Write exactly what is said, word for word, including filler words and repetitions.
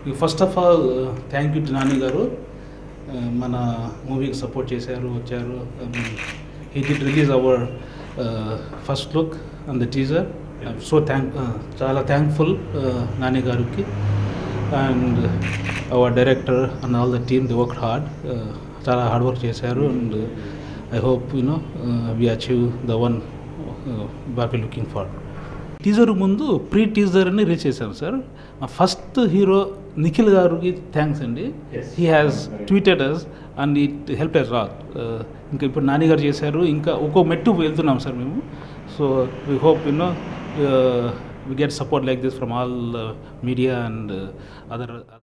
First of all thank you to Nani గారు, మన మూవీకి సపోర్ట్ చేశారు, వచ్చారు. He did release our first look and the teaser. So thank చాలా థ్యాంక్ఫుల్ నాని గారికి and our director and all the team. The work hard, చాలా hard work చేశారు. And I hope you know we achieve the one what we looking for. Teaser ముందు pre teaser అని reach చేశాను sir. మా first hero Nikhil గారికి thanks అండి. He has tweeted us and it help us lot. ఇంకా ఇప్పుడు నాని గారు చేశారు, ఇంకా ఒక్కో మెట్టు వెళ్తున్నాం సార్ మేము. So we hope you know we get support like this from all media and other